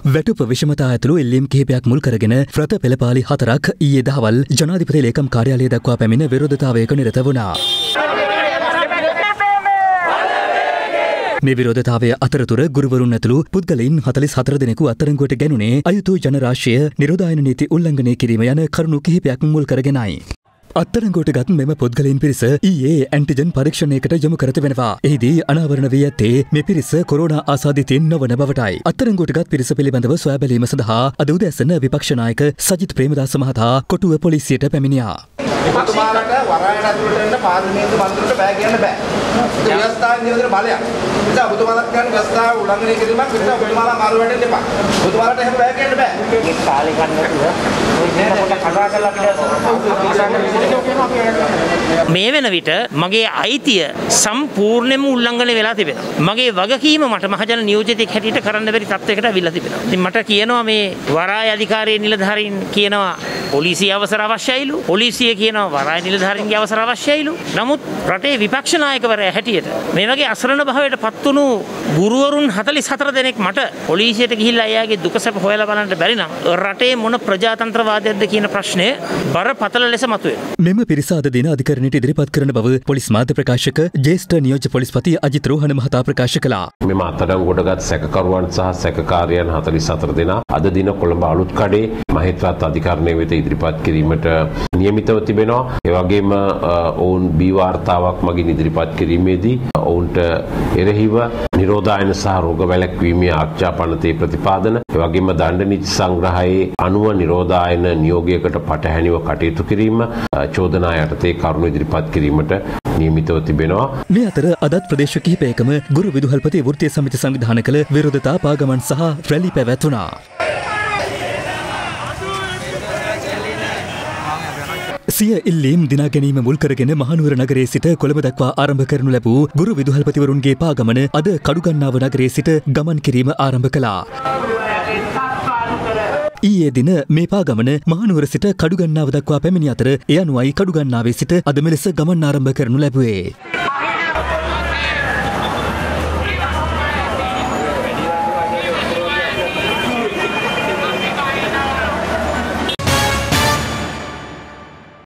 වැටුප විෂමතා ඇතුළු එල්ලීම් කිහිපයක් මුල් කරගෙන ෆ්‍රත පෙළපාලි 4ක් ඊයේ දහවල් ජනාධිපති ලේකම් කාර්යාලය දක්වා පැමිණ විරෝධතාවයක නිරත වුණා. මේ විරෝධතාවය අතරතුර ගුරුවරුන් ඇතුළු පුද්ගලයින් 44 දෙනෙකු අත්අඩංගුවට ගැනුනේ අයුතු ජනරාශිය නිරෝධායන නීති උල්ලංඝනය කිරීම යන කරුණු කිහිපයක් මුල් කරගෙනයි. අත්අඩංගුවට ගත් මෙම පුද්ගලයින් පිරිස ඊයේ ඇන්ටිජන් පරීක්ෂණයකට යොමු කර තිබෙනවා. එහිදී අනාවරණ වී ඇත්තේ මේ පිරිස කොරෝනා ආසාදිතයින් නොවන බවටයි. අත්අඩංගුවට ගත් පිරිස පිළිබඳව සොයා බැලීම සඳහා අද උදෑසන විපක්ෂ නායක සජිත් ප්‍රේමදාස මහතා කොටුව පොලිසියට පැමිණියා. ඔබතුමාලට වරායට ඇතුළට එන්න පාර්ලිමේන්තු මන්ත්‍රීවරුන්ට බෑ කියන්න බෑ. ඒක ව්‍යවස්ථාවෙන් දිනන බලයක්. නිසා ඔබතුමාලට ගන්න ව්‍යවස්ථාව උල්ලංඝනය කිරීමක් නිසා ඔබතුමාලා මාරු වෙන්න එපා. ඔබතුමාලට එහෙම බෑ කියන්න බෑ. මේ කාලේ ගන්න මේ වෙන විට මගේ අයිතිය සම්පූර්ණයෙන්ම උල්ලංඝනය වෙලා තිබෙනවා. මගේ වගකීම මට මහජන නියෝජිතෙක් හැටියට කරන්න බැරි තත්යකට අවිල්ලා තිබෙනවා. ඉතින් මට කියනවා මේ වරාය අධිකාරියේ නිලධාරීන් කියනවා පොලිසිය අවසර අවශ්‍යයිලු. පොලිසිය කියනවා වරාය නිලධාරීන්ගේ අවසර අවශ්‍යයිලු. නමුත් රටේ විපක්ෂ නායකවරයා හැටියට මේ වගේ අසරණ භාවයට පත්වුණු ගුරුවරුන් 44 දෙනෙක් මට පොලිසියට ගිහිල්ලා එයාගේ දුක සැප හොයලා බලන්න බැරි නම් රටේ මොන ප්‍රජාතන්ත්‍රවාදයක්ද කියන ප්‍රශ්නය බරපතල ලෙස මතුවෙනවා. මෙම පිරිස අද දින අධිකරණයට ඉදිරිපත් කරන බව පොලිස් මාධ්‍ය ප්‍රකාශක ජ්‍යෙෂ්ඨ නියෝජ්‍ය පොලිස්පති අජිත් රෝහණ මහතා ප්‍රකාශ කළා. මෙම අත්අඩංගුවටගත් සැකකරුවන් සහ සැකකාරයන් 44 දෙනා අද දින කොළඹ අලුත්කඩේ මහේත්‍රාත් අධිකරණය වෙත ඉදිරිපත් කිරීමට නියමිතව තිබෙනවා. ඒ වගේම ඔවුන් බී වාර්තාවක් මගින් ඉදිරිපත් කිරීමේදී ඔවුන්ට එරෙහිව නිරෝධායන සහ රෝග වැළැක්වීමේ ආරක්ෂා පනතේ ප්‍රතිපාදන ඒ වගේම දණ්ඩ නීති සංග්‍රහයේ අනුව නිරෝධායන නියෝගයකට පටහැනිව කටයුතු කිරීම චෝදනා යටතේ කරුණු ඉදිරිපත් කිරීමට නියමිතව තිබෙනවා. මේ අතර අදත් ප්‍රදේශ කිහිපයකම ගුරු විදුහල්පති වෘත්තීය සමිති සංවිධානය කළ විරෝධතා පාගමන් සහ රැලි පැවැත්වුණා. සිය ඉල්ලීම් දිනා ගැනීම මුල් කරගෙන මහනුවර නගරයේ සිට කොළඹ දක්වා ආරම්භ කරනු ලැබූ ගුරු විදුහල්පතිවරුන්ගේ පාගමන අද කඩුගන්නාව නගරයේ සිට ගමන් කිරීම ආරම්භ කළා. ඊයේ දින මේ පාගමන මහනුවර සිට කඩුගන්නාව දක්වා පැමිණි අතර එය අනුවයි කඩුගන්නාවේ සිට අද මෙලෙස ගමන් ආරම්භ කරනු ලැබුවේ.